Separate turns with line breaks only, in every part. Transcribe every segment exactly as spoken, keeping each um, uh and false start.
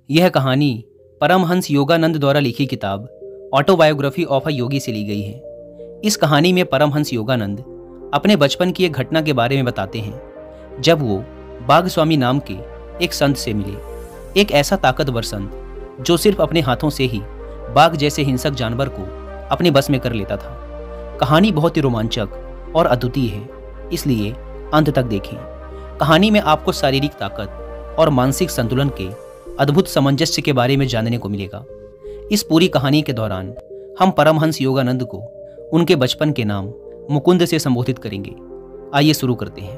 यह कहानी परमहंस योगानंद द्वारा लिखी किताब ऑटोबायोग्राफी ऑफ अ योगी से ली गई है। इस कहानी में परमहंस योगानंद अपने बचपन की एक घटना के बारे में बताते हैं जब वो बाघ स्वामी नाम के एक संत से मिले। एक ऐसा ताकतवर संत जो सिर्फ अपने हाथों से ही बाघ जैसे हिंसक जानवर को अपने बस में कर लेता था। कहानी बहुत ही रोमांचक और अद्वितीय है, इसलिए अंत तक देखें। कहानी में आपको शारीरिक ताकत और मानसिक संतुलन के अद्भुत सामंजस्य के बारे में जानने को मिलेगा। इस पूरी कहानी के दौरान हम परमहंस योगानंद को उनके बचपन के नाम मुकुंद से संबोधित करेंगे। आइए शुरू करते हैं।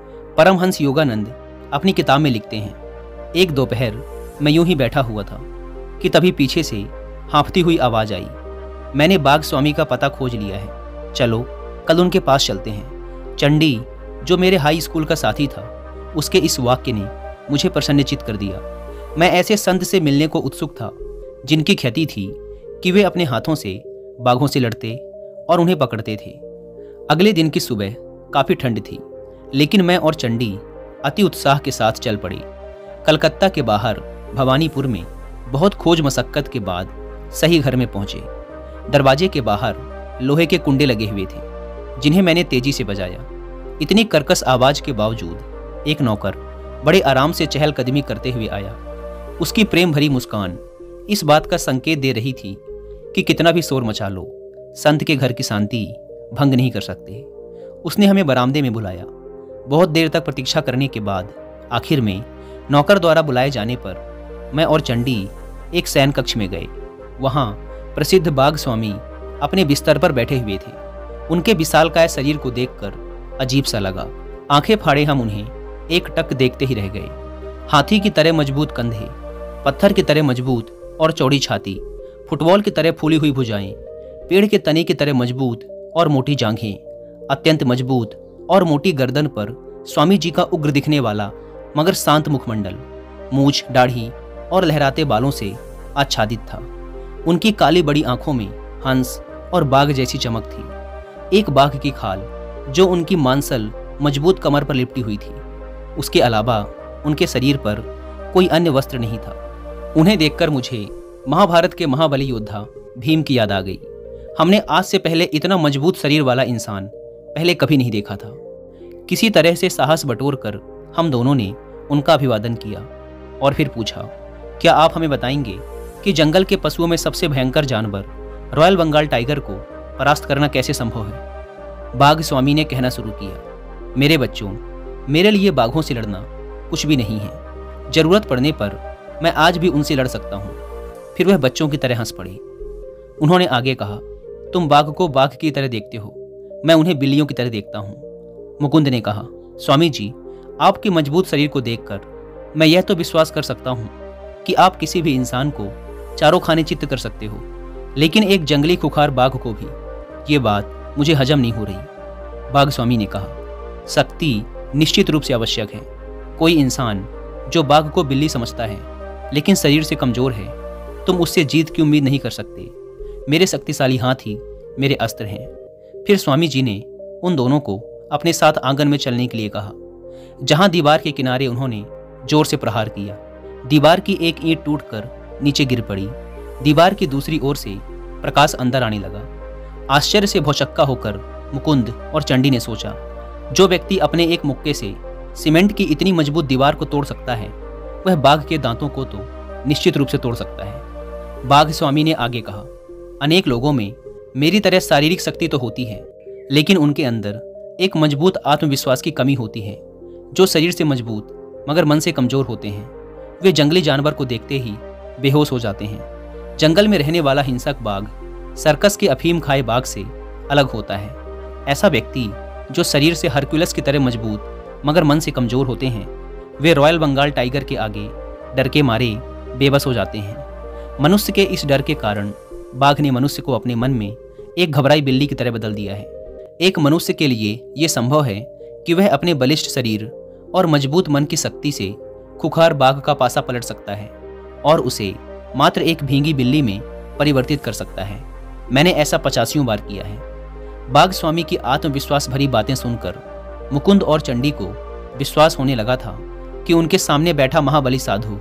परमहंस योगानंद अपनी किताब में लिखते हैं, एक दोपहर मैं यूं ही बैठा हुआ था कि तभी पीछे से हाँफती हुई आवाज आई। मैंने बाघ स्वामी का पता खोज लिया है, चलो कल उनके पास चलते हैं। चंडी, जो मेरे हाई स्कूल का साथी था, उसके इस वाक्य ने मुझे प्रसन्नचित्त कर दिया। मैं ऐसे संत से मिलने को उत्सुक था जिनकी ख्याति थी कि वे अपने हाथों से बाघों से लड़ते और उन्हें पकड़ते थे। अगले दिन की सुबह काफ़ी ठंड थी, लेकिन मैं और चंडी अति उत्साह के साथ चल पड़े। कलकत्ता के बाहर भवानीपुर में बहुत खोज मशक्कत के बाद सही घर में पहुंचे। दरवाजे के बाहर लोहे के कुंडे लगे हुए थे, जिन्हें मैंने तेजी से बजाया। इतनी कर्कश आवाज के बावजूद एक नौकर बड़े आराम से चहलकदमी करते हुए आया। उसकी प्रेम भरी मुस्कान इस बात का संकेत दे रही थी कि कितना भी शोर मचा लो, संत के घर की शांति भंग नहीं कर सकते। उसने हमें बरामदे में बुलाया। बहुत देर तक प्रतीक्षा करने के बाद आखिर में नौकर द्वारा बुलाए जाने पर मैं और चंडी एक शयन कक्ष में गए। वहाँ प्रसिद्ध बाघ स्वामी अपने बिस्तर पर बैठे हुए थे। उनके विशालकाय शरीर को देखकर अजीब सा लगा। आंखें फाड़े हम उन्हें एक टक देखते ही रह गए। हाथी की तरह मजबूत कंधे, पत्थर की तरह मजबूत और चौड़ी छाती, फुटबॉल की तरह फूली हुई भुजाएं, पेड़ के तने की तरह मजबूत और मोटी जांघें, अत्यंत मजबूत और मोटी गर्दन पर स्वामी जी का उग्र दिखने वाला मगर शांत मुखमंडल, मूछ, दाढ़ी और लहराते बालों से आच्छादित था। उनकी काली बड़ी आंखों में हंस और बाघ जैसी चमक थी। एक बाघ की खाल जो उनकी मांसल मजबूत कमर पर लिपटी हुई थी। उसके अलावा उनके शरीर पर कोई अन्य वस्त्र नहीं था। उन्हें देखकर मुझे महाभारत के महाबली योद्धा भीम की याद आ गई। हमने आज से पहले इतना मजबूत शरीर वाला इंसान पहले कभी नहीं देखा था। किसी तरह से साहस बटोरकर हम दोनों ने उनका अभिवादन किया और फिर पूछा, क्या आप हमें बताएंगे कि जंगल के पशुओं में सबसे भयंकर जानवर रॉयल बंगाल टाइगर को परास्त करना कैसे संभव है? बाघ स्वामी ने कहना शुरू किया, मेरे बच्चों, मेरे लिए बाघों से लड़ना कुछ भी नहीं है। जरूरत पड़ने पर मैं आज भी उनसे लड़ सकता हूँ। फिर वह बच्चों की तरह हंस पड़े। उन्होंने आगे कहा, तुम बाघ को बाघ की तरह देखते हो, मैं उन्हें बिल्लियों की तरह देखता हूँ। मुकुंद ने कहा, स्वामी जी, आपके मजबूत शरीर को देखकर मैं यह तो विश्वास कर सकता हूँ कि आप किसी भी इंसान को चारों खाने चित्त कर सकते हो, लेकिन एक जंगली खुखार बाघ को भी ये बात मुझे हजम नहीं हो रही। बाघ स्वामी ने कहा, शक्ति निश्चित रूप से आवश्यक है। कोई इंसान जो बाघ को बिल्ली समझता है लेकिन शरीर से कमजोर है, तुम उससे जीत की उम्मीद नहीं कर सकते। मेरे शक्तिशाली हाथ ही मेरे अस्त्र हैं। फिर स्वामी जी ने उन दोनों को अपने साथ आंगन में चलने के लिए कहा, जहां दीवार के किनारे उन्होंने जोर से प्रहार किया। दीवार की एक ईंट टूटकर नीचे गिर पड़ी। दीवार की दूसरी ओर से प्रकाश अंदर आने लगा। आश्चर्य से भौचक्का होकर मुकुंद और चंडी ने सोचा, जो व्यक्ति अपने एक मुक्के से सीमेंट की इतनी मजबूत दीवार को तोड़ सकता है, वह बाघ के दांतों को तो निश्चित रूप से तोड़ सकता है। बाघ स्वामी ने आगे कहा, अनेक लोगों में मेरी तरह शारीरिक शक्ति तो होती है, लेकिन उनके अंदर एक मजबूत आत्मविश्वास की कमी होती है। जो शरीर से मजबूत मगर मन से कमजोर होते हैं, वे जंगली जानवर को देखते ही बेहोश हो जाते हैं। जंगल में रहने वाला हिंसक बाघ सर्कस के अफीम खाए बाघ से अलग होता है। ऐसा व्यक्ति जो शरीर से हरक्यूलस की तरह मजबूत मगर मन से कमजोर होते हैं, वे रॉयल बंगाल टाइगर के आगे डर के मारे बेबस हो जाते हैं। मनुष्य के इस डर के कारण बाघ ने मनुष्य को अपने मन में एक घबराई बिल्ली की तरह बदल दिया है। एक मनुष्य के लिए यह संभव है कि वह अपने बलिष्ठ शरीर और मजबूत मन की शक्ति से खुखार बाघ का पासा पलट सकता है और उसे मात्र एक भींगी बिल्ली में परिवर्तित कर सकता है। मैंने ऐसा पचासियों बार किया है। बाघ स्वामी की आत्मविश्वास भरी बातें सुनकर मुकुंद और चंडी को विश्वास होने लगा था कि उनके सामने बैठा महाबली साधु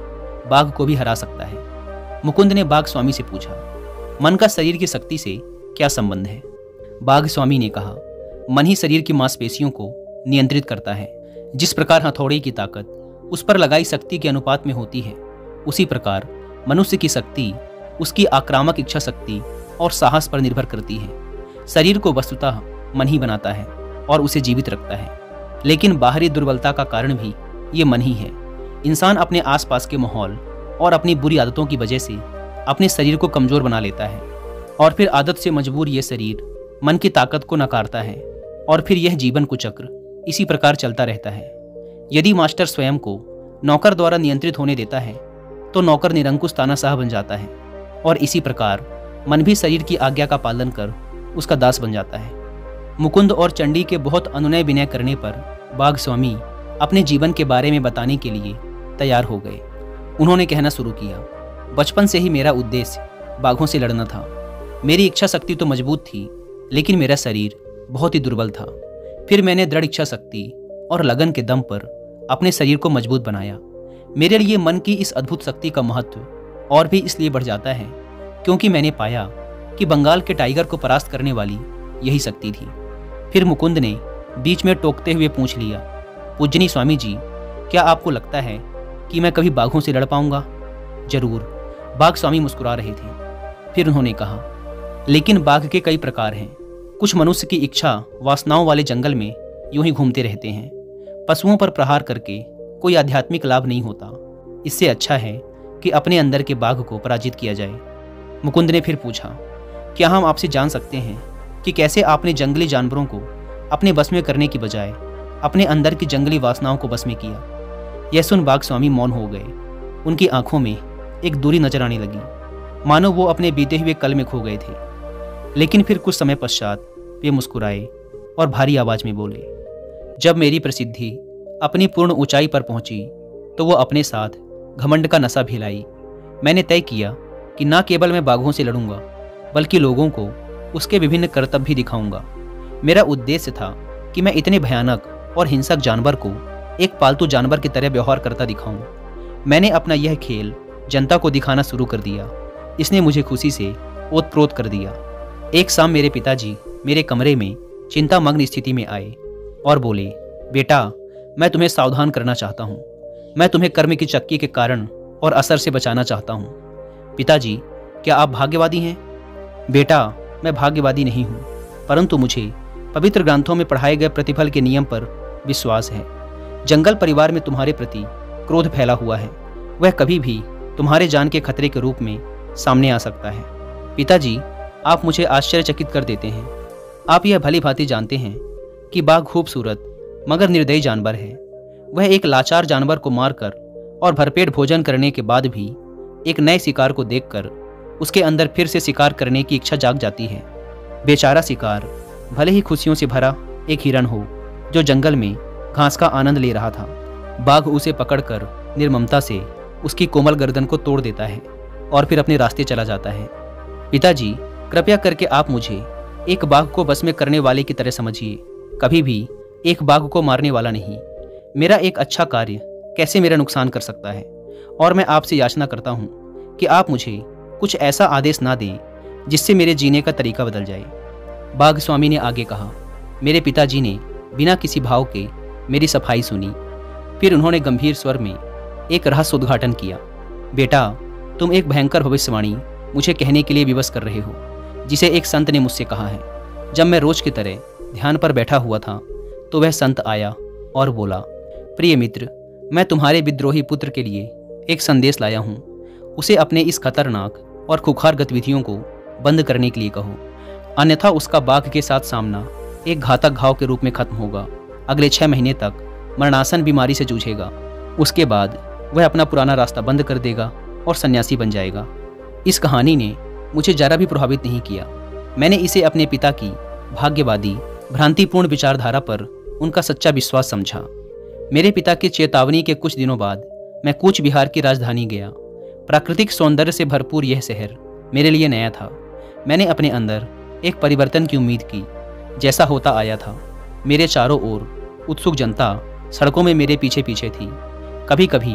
बाघ को भी हरा सकता है। मुकुंद ने बाघ स्वामी से पूछा, मन का शरीर की शक्ति से क्या संबंध है? बाघ स्वामी ने कहा, मन ही शरीर की मांसपेशियों को नियंत्रित करता है। जिस प्रकार हथौड़े की ताकत उस पर लगाई शक्ति के अनुपात में होती है, उसी प्रकार मनुष्य की शक्ति उसकी आक्रामक इच्छा शक्ति और साहस पर निर्भर करती है। शरीर को वस्तुतः मन ही बनाता है और उसे जीवित रखता है, लेकिन बाहरी दुर्बलता का कारण भी ये मन ही है। इंसान अपने आसपास के माहौल और अपनी बुरी आदतों की वजह से अपने शरीर को कमजोर बना लेता है और फिर आदत से मजबूर ये शरीर मन की ताकत को नकारता है और फिर यह जीवन को चक्र इसी प्रकार चलता रहता है। यदि मास्टर स्वयं को नौकर द्वारा नियंत्रित होने देता है तो नौकर निरंकुश तानाशाह बन जाता है और इसी प्रकार मन भी शरीर की आज्ञा का पालन कर उसका दास बन जाता है। मुकुंद और चंडी के बहुत अनुनय विनय करने पर बाघ स्वामी अपने जीवन के बारे में बताने के लिए तैयार हो गए। उन्होंने कहना शुरू किया, बचपन से ही मेरा उद्देश्य बाघों से लड़ना था। मेरी इच्छा शक्ति तो मजबूत थी, लेकिन मेरा शरीर बहुत ही दुर्बल था। फिर मैंने दृढ़ इच्छा शक्ति और लगन के दम पर अपने शरीर को मजबूत बनाया। मेरे लिए मन की इस अद्भुत शक्ति का महत्व और भी इसलिए बढ़ जाता है क्योंकि मैंने पाया कि बंगाल के टाइगर को परास्त करने वाली यही शक्ति थी। फिर मुकुंद ने बीच में टोकते हुए पूछ लिया, पूजनी स्वामी जी, क्या आपको लगता है कि मैं कभी बाघों से लड़ पाऊंगा? जरूर, बाघ स्वामी मुस्कुरा रहे थे। फिर उन्होंने कहा, लेकिन बाघ के कई प्रकार हैं। कुछ मनुष्य की इच्छा वासनाओं वाले जंगल में यूं ही घूमते रहते हैं। पशुओं पर प्रहार करके कोई आध्यात्मिक लाभ नहीं होता। इससे अच्छा है कि अपने अंदर के बाघ को पराजित किया जाए। मुकुंद ने फिर पूछा, क्या हम आपसे जान सकते हैं कि कैसे आपने जंगली जानवरों को अपने बस में करने की बजाय अपने अंदर की जंगली वासनाओं को बस में किया? यह सुन बाघ स्वामी मौन हो गए। उनकी आंखों में एक दूरी नजर आने लगी, मानो वो अपने बीते हुए कल में खो गए थे। लेकिन फिर कुछ समय पश्चात वे मुस्कुराए और भारी आवाज में बोले, जब मेरी प्रसिद्धि अपनी पूर्ण ऊंचाई पर पहुंची तो वो अपने साथ घमंड का नशा भी लाई। मैंने तय किया कि न केवल मैं बाघों से लड़ूंगा, बल्कि लोगों को उसके विभिन्न करतब भी दिखाऊंगा। मेरा उद्देश्य था कि मैं इतने भयानक और हिंसक जानवर को एक पालतू जानवर की तरह व्यवहार करता दिखाऊं। मैंने अपना यह खेल जनता को दिखाना शुरू कर दिया। इसने मुझे खुशी से ओतप्रोत कर दिया। एक शाम मेरे पिताजी मेरे कमरे में चिंतामग्न स्थिति में आए और बोले, बेटा, मैं तुम्हें सावधान करना चाहता हूँ। मैं तुम्हें कर्म की चक्की के कारण और असर से बचाना चाहता हूँ। पिताजी, क्या आप भाग्यवादी हैं? बेटा, मैं भाग्यवादी नहीं हूँ, परंतु मुझे पवित्र ग्रंथों में पढ़ाए गए प्रतिफल के नियम पर विश्वास है। जंगल परिवार में तुम्हारे प्रति क्रोध फैला हुआ है। वह कभी भी तुम्हारे जान के खतरे के रूप में सामने आ सकता है। पिताजी, आप मुझे आश्चर्यचकित कर देते हैं। आप यह भली भांति जानते हैं कि बाघ खूबसूरत मगर निर्दयी जानवर है। वह एक लाचार जानवर को मारकर और भरपेट भोजन करने के बाद भी एक नए शिकार को देखकर उसके अंदर फिर से शिकार करने की इच्छा जाग जाती है। बेचारा शिकार भले ही खुशियों से भरा एक हिरण हो जो जंगल में घास का आनंद ले रहा था, बाघ उसे पकड़कर निर्ममता से उसकी कोमल गर्दन को तोड़ देता है और फिर अपने रास्ते चला जाता है। पिताजी, कृपया करके आप मुझे एक बाघ को बस में करने वाले की तरह समझिए, कभी भी एक बाघ को मारने वाला नहीं। मेरा एक अच्छा कार्य कैसे मेरा नुकसान कर सकता है? और मैं आपसे याचना करता हूँ कि आप मुझे कुछ ऐसा आदेश ना दें जिससे मेरे जीने का तरीका बदल जाए। बाघ स्वामी ने आगे कहा, मेरे पिताजी ने बिना किसी भाव के मेरी सफाई सुनी। फिर उन्होंने गंभीर स्वर में एक रहस्य उद्घाटन किया। बेटा, तुम एक भयंकर भविष्यवाणी मुझे कहने के लिए विवश कर रहे हो, जिसे एक संत ने मुझसे कहा है। जब मैं रोज की तरह ध्यान पर बैठा हुआ था तो वह संत आया और बोला, प्रिय मित्र, मैं तुम्हारे विद्रोही पुत्र के लिए एक संदेश लाया हूँ। उसे अपने इस खतरनाक और खुखार गतिविधियों को बंद करने के लिए कहो, अन्यथा उसका बाघ के साथ सामना एक घातक घाव के रूप में खत्म होगा। अगले छह महीने तक मरणासन बीमारी से जूझेगा। उसके बाद वह अपना पुराना रास्ता बंद कर देगा और सन्यासी बन जाएगा। इस कहानी ने मुझे जरा भी प्रभावित नहीं किया। मैंने इसे अपने पिता की भाग्यवादी भ्रांतिपूर्ण विचारधारा पर उनका सच्चा विश्वास समझा। मेरे पिता की चेतावनी के कुछ दिनों बाद मैं कूच बिहार की राजधानी गया। प्राकृतिक सौंदर्य से भरपूर यह शहर मेरे लिए नया था। मैंने अपने अंदर एक परिवर्तन की उम्मीद की, जैसा होता आया था। मेरे चारों ओर उत्सुक जनता सड़कों में मेरे पीछे पीछे थी। कभी कभी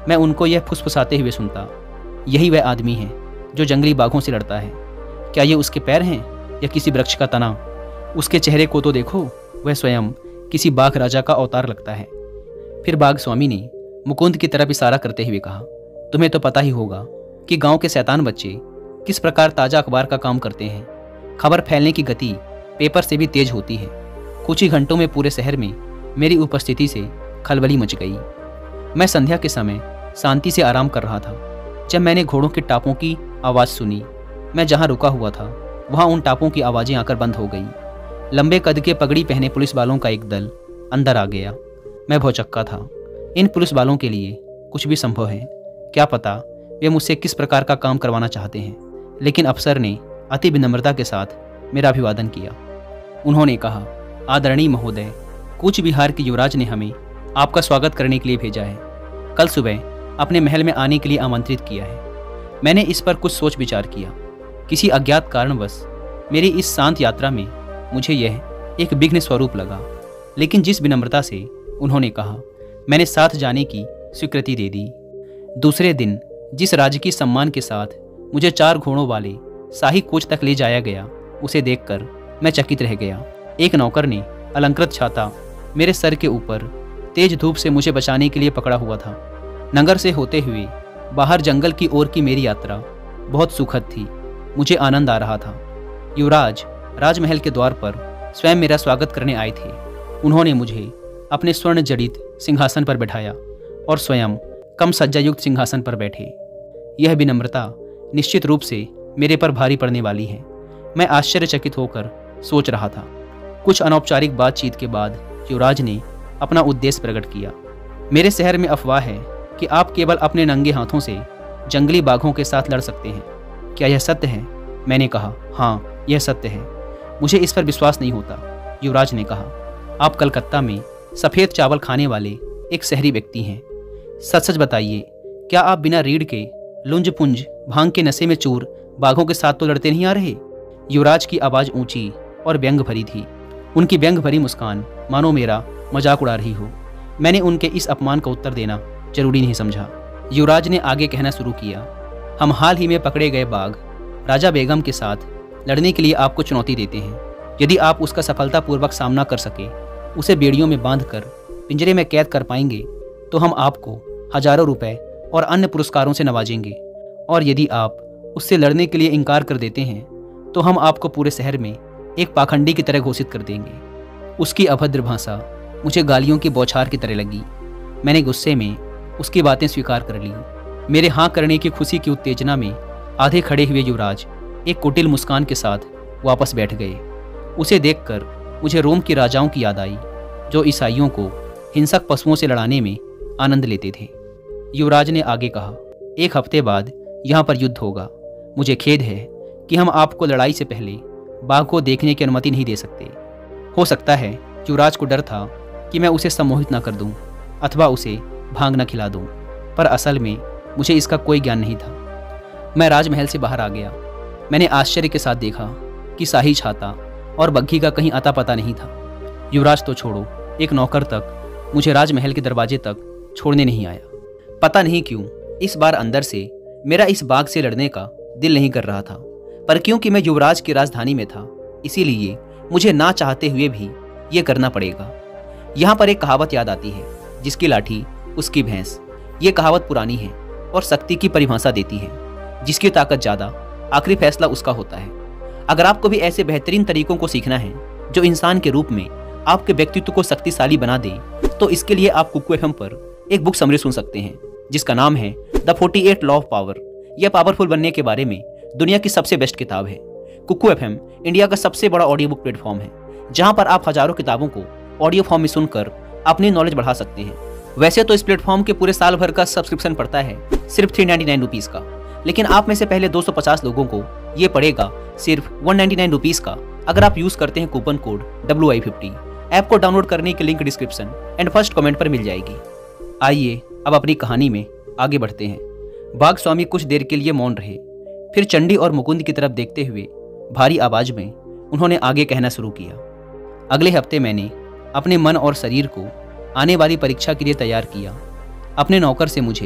मैं उनको यह फुसफुसाते हुए सुनता, यही वह आदमी है जो जंगली बाघों से लड़ता है। क्या ये उसके पैर हैं या किसी वृक्ष का तना? उसके चेहरे को तो देखो, वह स्वयं किसी बाघ राजा का अवतार लगता है। फिर बाघ स्वामी ने मुकुंद की तरफ इशारा करते हुए कहा, तुम्हें तो पता ही होगा कि गांव के शैतान बच्चे किस प्रकार ताज़ा अखबार का काम करते हैं। खबर फैलने की गति पेपर से भी तेज होती है। कुछ ही घंटों में पूरे शहर में मेरी उपस्थिति से खलबली मच गई। मैं संध्या के समय शांति से आराम कर रहा था जब मैंने घोड़ों के टापों की आवाज़ सुनी। मैं जहाँ रुका हुआ था वहाँ उन टापों की आवाज़ें आकर बंद हो गई। लंबे कद के पगड़ी पहने पुलिस वालों का एक दल अंदर आ गया। मैं भौचक्का था। इन पुलिस वालों के लिए कुछ भी संभव है। क्या पता वे मुझसे किस प्रकार का काम करवाना चाहते हैं। लेकिन अफसर ने अति विनम्रता के साथ मेरा अभिवादन किया। उन्होंने कहा, आदरणीय महोदय, कूच बिहार के युवराज ने हमें आपका स्वागत करने के लिए भेजा है। कल सुबह अपने महल में आने के लिए आमंत्रित किया है। मैंने इस पर कुछ सोच विचार किया। किसी अज्ञात कारणवश मेरी इस शांत यात्रा में मुझे यह एक विघ्न स्वरूप लगा। लेकिन जिस विनम्रता से उन्होंने कहा, मैंने साथ जाने की स्वीकृति दे दी। दूसरे दिन जिस राजकीय सम्मान के साथ मुझे चार घोड़ों वाले शाही कोच तक ले जाया गया, उसे देखकर मैं चकित रह गया। एक नौकर ने अलंकृत छाता मेरे सर के ऊपर तेज धूप से मुझे बचाने के लिए पकड़ा हुआ था। नगर से होते हुए बाहर जंगल की ओर की मेरी यात्रा बहुत सुखद थी। मुझे आनंद आ रहा था। युवराज राजमहल के द्वार पर स्वयं मेरा स्वागत करने आए थे। उन्होंने मुझे अपने स्वर्ण जड़ित सिंहासन पर बैठाया और स्वयं कम सज्जायुक्त सिंहासन पर बैठे। यह विनम्रता निश्चित रूप से मेरे पर भारी पड़ने वाली है। मैं आश्चर्यचकित होकर सोच रहा था। कुछ अनौपचारिक बातचीत के बाद युवराज ने अपना उद्देश्य प्रकट किया। मेरे शहर में अफवाह है कि आप केवल अपने नंगे हाथों से जंगली बाघों के साथ लड़ सकते हैं। क्या यह सत्य है? मैंने कहा, हाँ, यह सत्य है। मुझे इस पर विश्वास नहीं होता। युवराज ने कहा, आप कलकत्ता में सफ़ेद चावल खाने वाले एक शहरी व्यक्ति हैं। सच सच बताइए, क्या आप बिना रीढ़ के लुंज पुंज भांग के नशे में चूर बाघों के साथ तो लड़ते नहीं आ रहे? युवराज की आवाज़ ऊंची और व्यंग भरी थी। उनकी व्यंग भरी मुस्कान मानो मेरा मजाक उड़ा रही हो। मैंने उनके इस अपमान का उत्तर देना जरूरी नहीं समझा। युवराज ने आगे कहना शुरू किया, हम हाल ही में पकड़े गए बाघ राजा बेगम के साथ लड़ने के लिए आपको चुनौती देते हैं। यदि आप उसका सफलतापूर्वक सामना कर सके, उसे बेड़ियों में बांधकर पिंजरे में कैद कर पाएंगे, तो हम आपको हजारों रुपए और अन्य पुरस्कारों से नवाजेंगे। और यदि आप उससे लड़ने के लिए इनकार कर देते हैं, तो हम आपको पूरे शहर में एक पाखंडी की तरह घोषित कर देंगे। उसकी अभद्र भाषा मुझे गालियों की बौछार की तरह लगी। मैंने गुस्से में उसकी बातें स्वीकार कर ली। मेरे हाँ करने की खुशी की उत्तेजना में आधे खड़े हुए युवराज एक कुटिल मुस्कान के साथ वापस बैठ गए। उसे देखकर मुझे रोम के राजाओं की याद आई, जो ईसाइयों को हिंसक पशुओं से लड़ाने में आनंद लेते थे। युवराज ने आगे कहा, एक हफ्ते बाद यहाँ पर युद्ध होगा। मुझे खेद है कि हम आपको लड़ाई से पहले बाघ को देखने की अनुमति नहीं दे सकते। हो सकता है युवराज को डर था कि मैं उसे सम्मोहित न कर दूं अथवा उसे भांग न खिला दूं, पर असल में मुझे इसका कोई ज्ञान नहीं था। मैं राजमहल से बाहर आ गया। मैंने आश्चर्य के साथ देखा कि शाही छाता और बग्घी का कहीं अता पता नहीं था। युवराज तो छोड़ो, एक नौकर तक मुझे राजमहल के दरवाजे तक छोड़ने नहीं आया। पता नहीं क्यों इस बार अंदर से मेरा इस बाघ से लड़ने का दिल नहीं कर रहा था, पर क्योंकि मैं युवराज की राजधानी में था, इसीलिए मुझे ना चाहते हुए भी ये करना पड़ेगा। यहाँ पर एक कहावत याद आती है, जिसकी लाठी उसकी भैंस। ये कहावत पुरानी है और शक्ति की परिभाषा देती है। जिसकी ताकत ज़्यादा, आखिरी फैसला उसका होता है। अगर आपको भी ऐसे बेहतरीन तरीकों को सीखना है जो इंसान के रूप में आपके व्यक्तित्व को शक्तिशाली बना दे, तो इसके लिए आप कुकू एफएम पर एक बुक समरी सुन सकते हैं, जिसका नाम है the forty eight law of power. यह पावरफुल बनने के बारे में दुनिया की सबसे बेस्ट किताब है। कुकू एफएम इंडिया का सबसे बड़ा ऑडियो बुक प्लेटफॉर्म है, जहां पर आप हजारों किताबों को ऑडियो फॉर्म में सुनकर अपनी नॉलेज बढ़ा सकते हैं। वैसे तो इस प्लेटफॉर्म के पूरे साल भर का सब्सक्रिप्शन पड़ता है सिर्फ थ्री नाइन्टी नाइन रुपीज़ का, लेकिन आप में से पहले दो सौ पचास लोगों को ये पड़ेगा सिर्फ वन नाइन्टी नाइन रुपीज़ का, अगर आप यूज़ करते हैं coupon code W I fifty. App को डाउनलोड करने की link description and first comment पर मिल जाएगी। आइए अब अपनी कहानी में आगे बढ़ते हैं। बाघ स्वामी कुछ देर के लिए मौन रहे, फिर चंडी और मुकुंद की तरफ देखते हुए भारी आवाज में उन्होंने आगे कहना शुरू किया। अगले हफ्ते मैंने अपने मन और शरीर को आने वाली परीक्षा के लिए तैयार किया। अपने नौकर से मुझे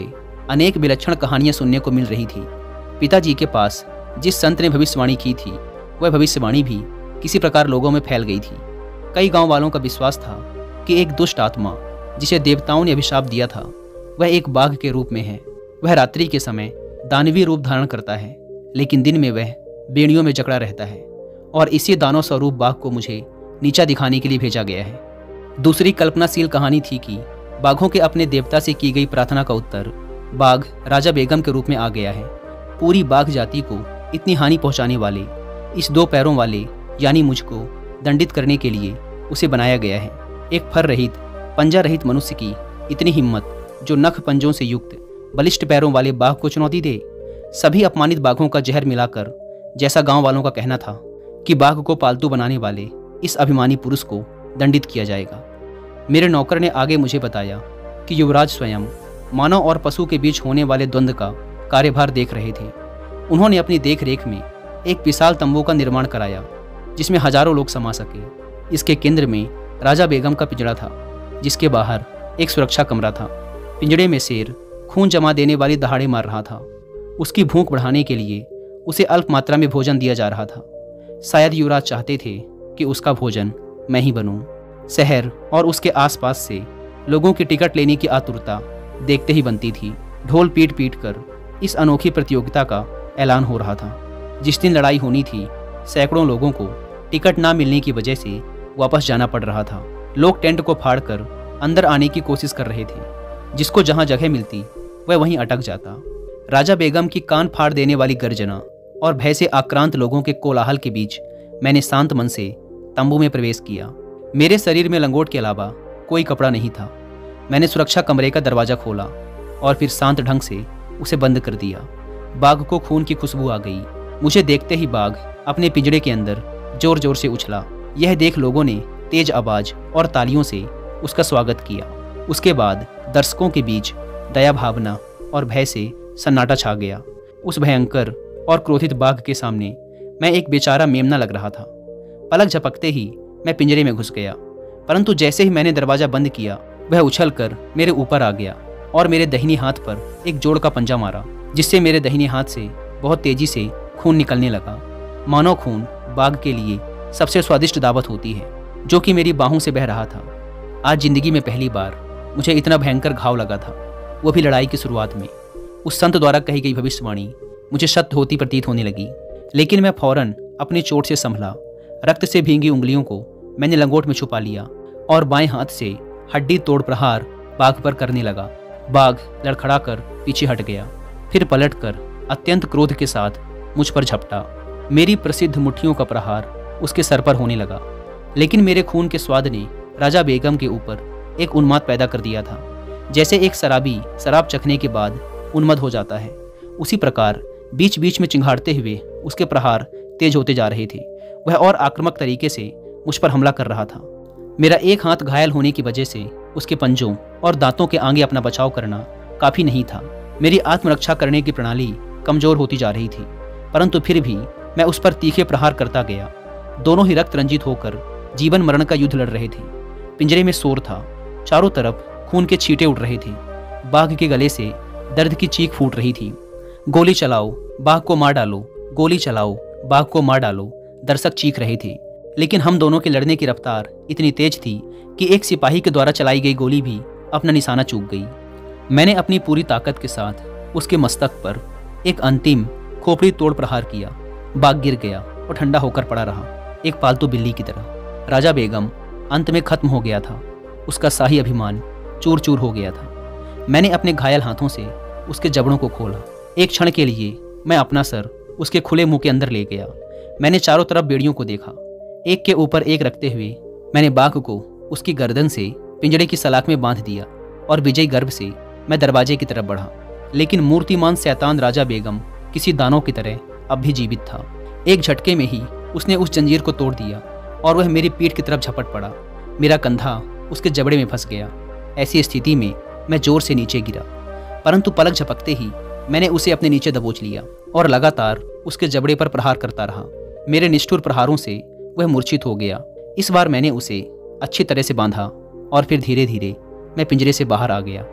अनेक विलक्षण कहानियां सुनने को मिल रही थी। पिताजी के पास जिस संत ने भविष्यवाणी की थी वह भविष्यवाणी भी किसी प्रकार लोगों में फैल गई थी। कई गांव वालों का विश्वास था कि एक दुष्ट आत्मा जिसे देवताओं ने अभिशाप दिया था वह एक बाघ के रूप में है। वह रात्रि के समय दानवीय रूप धारण करता है, लेकिन दिन में वह बेड़ियों में जकड़ा रहता है और इसी दानव स्वरूप बाघ को मुझे नीचा दिखाने के लिए भेजा गया है। दूसरी कल्पनाशील कहानी थी कि बाघों के अपने देवता से की गई प्रार्थना का उत्तर बाघ राजा बेगम के रूप में आ गया है। पूरी बाघ जाति को इतनी हानि पहुंचाने वाले इस दो पैरों वाले यानी मुझको दंडित करने के लिए उसे बनाया गया है। एक फर रहित पंजा रहित मनुष्य की इतनी हिम्मत जो नख पंजों से युक्त बलिष्ठ पैरों वाले बाघ को चुनौती दे। सभी अपमानित बाघों का जहर मिलाकर, जैसा गांव वालों का कहना था कि बाघ को पालतू बनाने वाले इस अभिमानी पुरुष को दंडित किया जाएगा। मेरे नौकर ने आगे मुझे बताया कि युवराज स्वयं मानव और पशु के बीच होने वाले द्वंद्व का कार्यभार देख रहे थे। उन्होंने अपनी देख रेख में एक विशाल तंबू का निर्माण कराया जिसमें हजारों लोग समा सके। इसके केंद्र में राजा बेगम का पिंजड़ा था, जिसके बाहर एक सुरक्षा कमरा था। पिंजड़े में शेर खून जमा देने वाली दहाड़े मार रहा था। उसकी भूख बढ़ाने के लिए उसे अल्प मात्रा में भोजन दिया जा रहा था। शायद युवराज चाहते थे कि उसका भोजन मैं ही बनूं। शहर और उसके आसपास से लोगों की टिकट लेने की आतुरता देखते ही बनती थी। ढोल पीट पीट कर इस अनोखी प्रतियोगिता का ऐलान हो रहा था। जिस दिन लड़ाई होनी थी, सैकड़ों लोगों को टिकट ना मिलने की वजह से वापस जाना पड़ रहा था। लोग टेंट को फाड़कर अंदर आने की कोशिश कर रहे थे। जिसको जहां जगह मिलती वह वहीं अटक जाता। राजा बेगम की कान फाड़ देने वाली गर्जना और भय से आक्रांत लोगों के कोलाहल के बीच मैंने शांत मन से तंबू में प्रवेश किया। मेरे शरीर में लंगोट के अलावा कोई कपड़ा नहीं था। मैंने सुरक्षा कमरे का दरवाजा खोला और फिर शांत ढंग से उसे बंद कर दिया। बाघ को खून की खुशबू आ गई। मुझे देखते ही बाघ अपने पिंजड़े के अंदर जोर जोर से उछला। यह देख लोगों ने तेज आवाज और तालियों से उसका स्वागत किया। उसके बाद दर्शकों के बीच दया भावना और भय से सन्नाटा छा गया। उस भयंकर और क्रोधित बाघ के सामने मैं एक बेचारा मेमना लग रहा था। पलक झपकते ही मैं पिंजरे में घुस गया, परंतु जैसे ही मैंने दरवाजा बंद किया वह उछलकर मेरे ऊपर आ गया और मेरे दाहिने हाथ पर एक जोड़ का पंजा मारा, जिससे मेरे दाहिने हाथ से बहुत तेजी से खून निकलने लगा। मानव खून बाघ के लिए सबसे स्वादिष्ट दावत होती है, जो कि मेरी बाहों से बह रहा था। आज जिंदगी में पहली बार मुझे इतना भयंकर घाव लगा था, वो भी लड़ाई की शुरुआत में। उस संत द्वारा कही गई भविष्यवाणी मुझे सत्य होती प्रतीत होने लगी, लेकिन मैं फौरन अपनी चोट से संभला। रक्त से भींगी उंगलियों को मैंने लंगोट में छुपा लिया और बाएं हाथ से हड्डी तोड़ प्रहार बाघ पर करने लगा। बाघ लड़खड़ाकर पीछे हट गया, फिर पलटकर अत्यंत क्रोध के साथ मुझ पर झपटा। मेरी प्रसिद्ध मुट्ठियों का प्रहार उसके सर पर होने लगा, लेकिन मेरे खून के स्वाद ने राजा बेगम के ऊपर एक उन्माद पैदा कर दिया था। जैसे एक शराबी शराब चखने के बाद उन्मद हो जाता है, उसी प्रकार बीच बीच में चिंघाड़ते हुए उसके प्रहार तेज होते जा रहे थे। वह और आक्रामक तरीके से मुझ पर हमला कर रहा था। मेरा एक हाथ घायल होने की वजह से उसके पंजों और दांतों के आगे अपना बचाव करना काफी नहीं था। मेरी आत्मरक्षा करने की प्रणाली कमजोर होती जा रही थी, परंतु फिर भी मैं उस पर तीखे प्रहार करता गया। दोनों ही रक्त रंजित होकर जीवन मरण का युद्ध लड़ रहे थे। पिंजरे में शोर था, चारों तरफ खून के छींटे उड़ रहे थे। बाघ के गले से दर्द की चीख फूट रही थी। गोली चलाओ, बाघ को मार डालो, गोली चलाओ, बाघ को मार डालो, दर्शक चीख रहे थे। लेकिन हम दोनों के लड़ने की रफ्तार इतनी तेज थी कि एक सिपाही के द्वारा चलाई गई गोली भी अपना निशाना चूक गई। मैंने अपनी पूरी ताकत के साथ उसके मस्तक पर एक अंतिम खोपड़ी तोड़ प्रहार किया। बाघ गिर गया और ठंडा होकर पड़ा रहा, एक पालतू बिल्ली की तरह। राजा बेगम अंत में खत्म हो गया था। उसका शाही अभिमान चूर चूर हो गया था। मैंने अपने घायल हाथों से उसके जबड़ों को खोला। एक क्षण के लिए मैं अपना सर उसके खुले मुंह के अंदर ले गया। मैंने चारों तरफ बेड़ियों को देखा, एक के ऊपर एक रखते हुए मैंने बाघ को उसकी गर्दन से पिंजड़े की सलाख में बांध दिया और विजयी गर्भ से मैं दरवाजे की तरफ बढ़ा। लेकिन मूर्तिमान शैतान राजा बेगम किसी दानव की तरह अब भी जीवित था। एक झटके में ही उसने उस जंजीर को तोड़ दिया और वह मेरी पीठ की तरफ झपट पड़ा। मेरा कंधा उसके जबड़े में फंस गया। ऐसी स्थिति में मैं जोर से नीचे गिरा, परंतु पलक झपकते ही मैंने उसे अपने नीचे दबोच लिया और लगातार उसके जबड़े पर प्रहार करता रहा। मेरे निष्ठुर प्रहारों से वह मूर्छित हो गया। इस बार मैंने उसे अच्छी तरह से बांधा और फिर धीरे धीरे मैं पिंजरे से बाहर आ गया।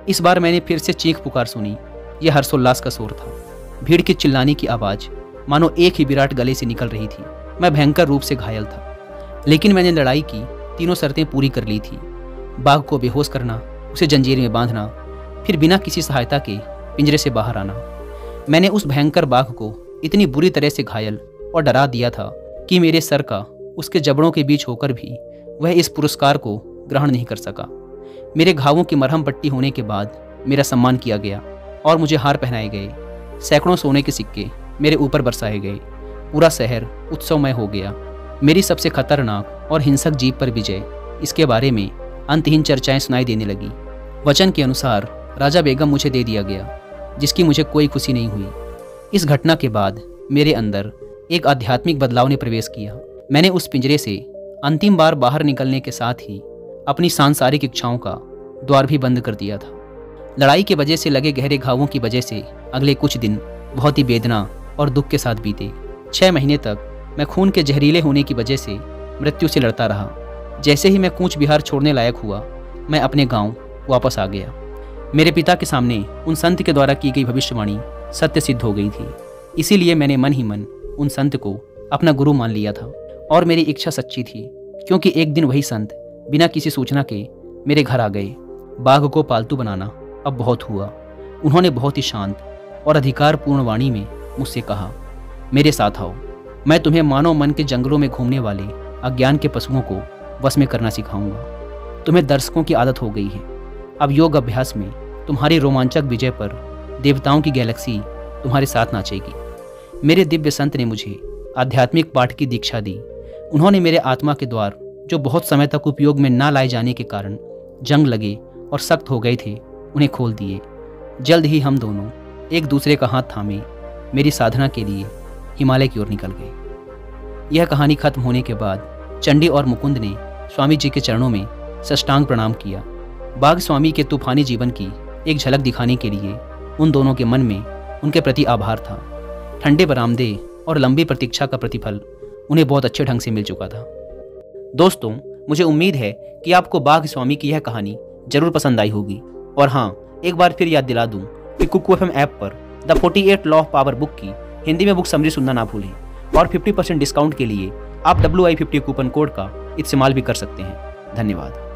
इस बार मैंने फिर से चीख पुकार सुनी। यह हर्षोल्लास का शोर था। भीड़ की चिल्लाने की आवाज़ मानो एक ही विराट गले से निकल रही थी। मैं भयंकर रूप से घायल था, लेकिन मैंने लड़ाई की तीनों शर्तें पूरी कर ली थी। बाघ को बेहोश करना, उसे जंजीर में बांधना, फिर बिना किसी सहायता के पिंजरे से बाहर आना। मैंने उस भयंकर बाघ को इतनी बुरी तरह से घायल और डरा दिया था कि मेरे सर का उसके जबड़ों के बीच होकर भी वह इस पुरस्कार को ग्रहण नहीं कर सका। मेरे घावों की मरहम पट्टी होने के बाद मेरा सम्मान किया गया और मुझे हार पहनाए गए। सैकड़ों सोने के सिक्के मेरे ऊपर बरसाए गए। पूरा शहर उत्सवमय हो गया। मेरी सबसे खतरनाक और हिंसक जीप पर विजय, इसके बारे में अंतहीन चर्चाएं सुनाई देने लगी। वचन के अनुसार राजा बेगम मुझे दे दिया गया, जिसकी मुझे कोई खुशी नहीं हुई। इस घटना के बाद मेरे अंदर एक आध्यात्मिक बदलाव ने प्रवेश किया। मैंने उस पिंजरे से अंतिम बार बाहर निकलने के साथ ही अपनी सांसारिक इच्छाओं का द्वार भी बंद कर दिया था। लड़ाई के वजह से लगे गहरे घावों की वजह से अगले कुछ दिन बहुत ही वेदना और दुख के साथ बीते। छह महीने तक मैं खून के जहरीले होने की वजह से मृत्यु से लड़ता रहा। जैसे ही मैं कूच बिहार छोड़ने लायक हुआ, मैं अपने गांव वापस आ गया। मेरे पिता के सामने उन संत के द्वारा की गई भविष्यवाणी सत्य सिद्ध हो गई थी। इसीलिए मैंने मन ही मन उन संत को अपना गुरु मान लिया था और मेरी इच्छा सच्ची थी, क्योंकि एक दिन वही संत बिना किसी सूचना के मेरे घर आ गए। बाघ को पालतू बनाना अब बहुत हुआ। उन्होंने बहुत ही शांत और अधिकारपूर्ण वाणी में मुझसे कहा, मेरे साथ आओ, मैं तुम्हें मानव मन के जंगलों में घूमने वाले अज्ञान के पशुओं को वश में करना सिखाऊंगा। तुम्हें दर्शकों की आदत हो गई है। अब योग अभ्यास में तुम्हारी रोमांचक विजय पर देवताओं की गैलेक्सी तुम्हारे साथ नाचेगी। मेरे दिव्य संत ने मुझे आध्यात्मिक पाठ की दीक्षा दी। उन्होंने मेरे आत्मा के द्वार, जो बहुत समय तक उपयोग में ना लाए जाने के कारण जंग लगे और सख्त हो गए थे, उन्हें खोल दिए। जल्द ही हम दोनों एक दूसरे का हाथ थामे मेरी साधना के लिए हिमालय की ओर निकल गए। यह कहानी खत्म होने के बाद चंडी और मुकुंद ने स्वामी जी के चरणों में साष्टांग प्रणाम किया। बाघ स्वामी के तूफानी जीवन की एक झलक दिखाने के लिए उन दोनों के मन में उनके प्रति आभार था। ठंडे बरामदे और लंबी प्रतीक्षा का प्रतिफल उन्हें बहुत अच्छे ढंग से मिल चुका था। दोस्तों, मुझे उम्मीद है कि आपको बाघ स्वामी की यह कहानी जरूर पसंद आई होगी। और हाँ, एक बार फिर याद दिला दूं कि कुकू एफएम ऐप पर द अड़तालीस लॉ ऑफ पावर बुक की हिंदी में बुक समरी सुनना ना भूलें। और पचास परसेंट डिस्काउंट के लिए आप W I fifty coupon code का इस्तेमाल भी कर सकते हैं। धन्यवाद।